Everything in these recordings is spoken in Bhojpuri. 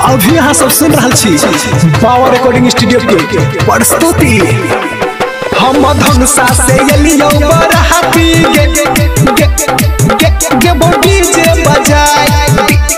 अभी यहाँ सब सुन रहा छी पावर रिकॉर्डिंग स्टूडियो के प्रस्तुति। हम धनुषा से एलियो बरहाती गे बॉडी जे बजाए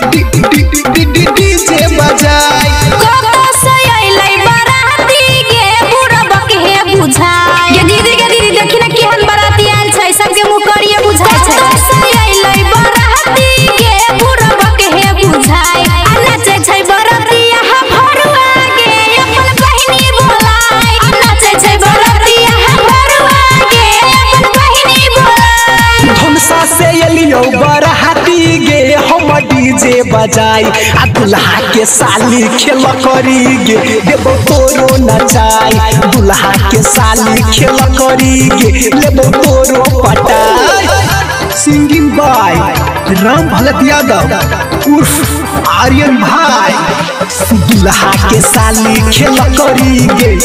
डीजे बजाए कतो से अइलै बराती गे बुरबक हे बुझाय गे दीदी देखि न केहन बराती आइल छै सबके मुंह करिए बुझाय छै। कतो से अइलै बराती गे बुरबक हे बुझाय आ नाचै छै बराती यहाँ भरुआ गे अपन बहिनी बोलाय आ नाचै छै बराती यहाँ भरुआ गे अपन बहिनी बोलाय। धनुषा से एलियो बरहाती गे हम डीजे बजाई आ दुल्हा के साली खेल करी गे देबो तोरो नचाई दुल्हा के साली खेल करी गे लेबो तोरो पटाई। सिंगिंग बाय राम भगत यादव उर्फ आर्यन भाई। दुल्हा के साली खेल करी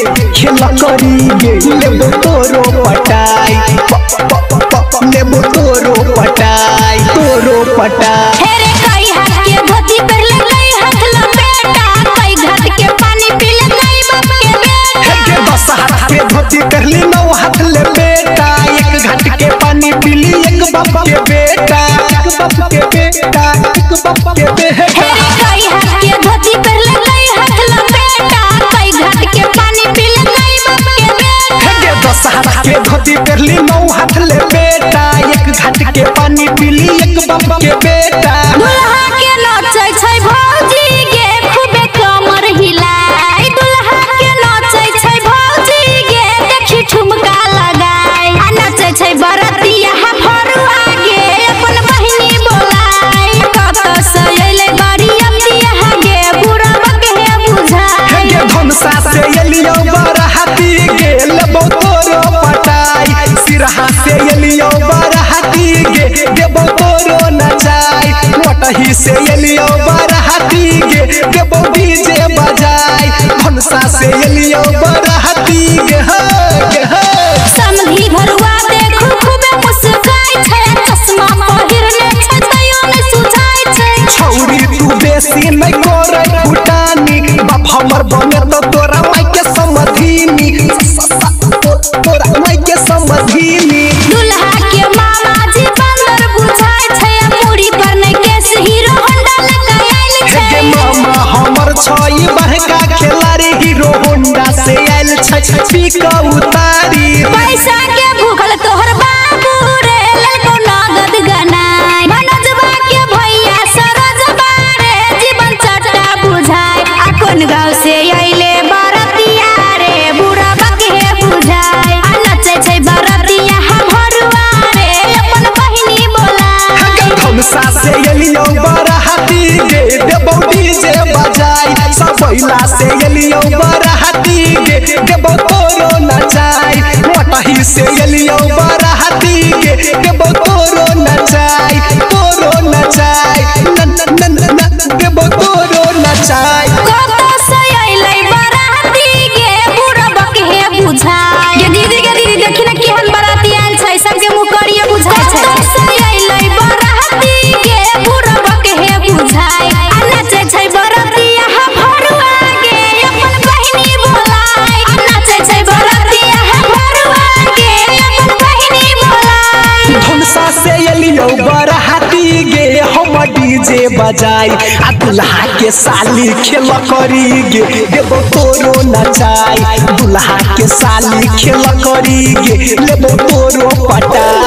गे लेबो तोरो पटाई लेबो तोरो पटाई हेरे कई हाथ के धोती पहले कई हाथ लपेटा कई घाट के पानी पीले कई बाप के बेटा के 10 हाथ के धोती पहली 9 हाथ ले बेटा एक घाट के पानी पीली एक बाप के बेटा हेरे कई हाथ के धोती पहले कई हाथ लपेटा कई घाट के पानी पीले कई बाप के बेटा के 10 हाथ के धोती पहली 9 हाथ ले बेटा एक घाट के पानी पीली एक बाप के बेटा। दुल्हा के नाचै छै भौजी गे खूबे कमर हिलाय दुल्हा के नाचै छै भौजी गे देखि ठुमका लगाय आ नाचै छै बराती यहाँ भरुआ गे अपन बहिनी बोलाय। कतो से अइलै बरियाती यहाँ गे बुरबक हे बुझाय के धनुषा से एलियो बरहाती गे लेबो तोरो पटाई सिरहा से एलियो बरहाती गे देबो तोरो नचाई मोटही से एलियो बरहाती गे देबो डीजे बजाई धनुषा से एलियो बरहाती गे समधी भरुआ देखू खूबे मुस्काय छै चश्मा पहिरने छै तैयो नै सुझाय छै। छौरी तू बेसी नै करे फुटानी बाप हमर बने तो तोरा माई के समधीनी तोरा माई के समधीनी। दुल्हा के मामा जी बंदर बुझाय छै पूरी पर नै केस हीरो होंडा लगा आइल छै। के मामा हमर छई बड़का खिलाड़ी हीरो होंडा से आइल छै पीक उतारी पैसा के भूखल तोहर बाबू रे ललको नगद गनाय मनोजबा के भैया सरोजबा रे जीवन चट्टा बुझाय आ कोन गांव से अइले बरातिया रे बुरबक हे बुझाय आ नचै छै बरातिया यहाँ भरुआ रे अपन बहिनी बोलाय। धनुषा से एलियो बरहाती गे देबो डीजे बजाई सबैला से एलियो बरहाती गे देबो तोरो नचाई मोटही से एलियो बरहाती गे देबो तोरो नचाई देबो तोरो नचाई। कतो से अइलै बराती गे बुरबक हे बुझाय गे दीदी देखि न केहन बराती आइल छै सबके मुंह करिए बुझाय छै। कतो से अइलै बराती गे बुरबक हे बुझाय आ नाचै छै बराती यहाँ भरुआ गे अपन बहिनी बोलाय आ नाचै छै बराती यहाँ भरुआ गे अपन बहिनी बोलाय। धनुषा से एलियो बरहाती गे हम डीजे बजाई आ दुल्हा के साली खेल करी गे देबो तोरो नचाई दुल्हा के साली खेल करी गे लेबो तोरो पटाई।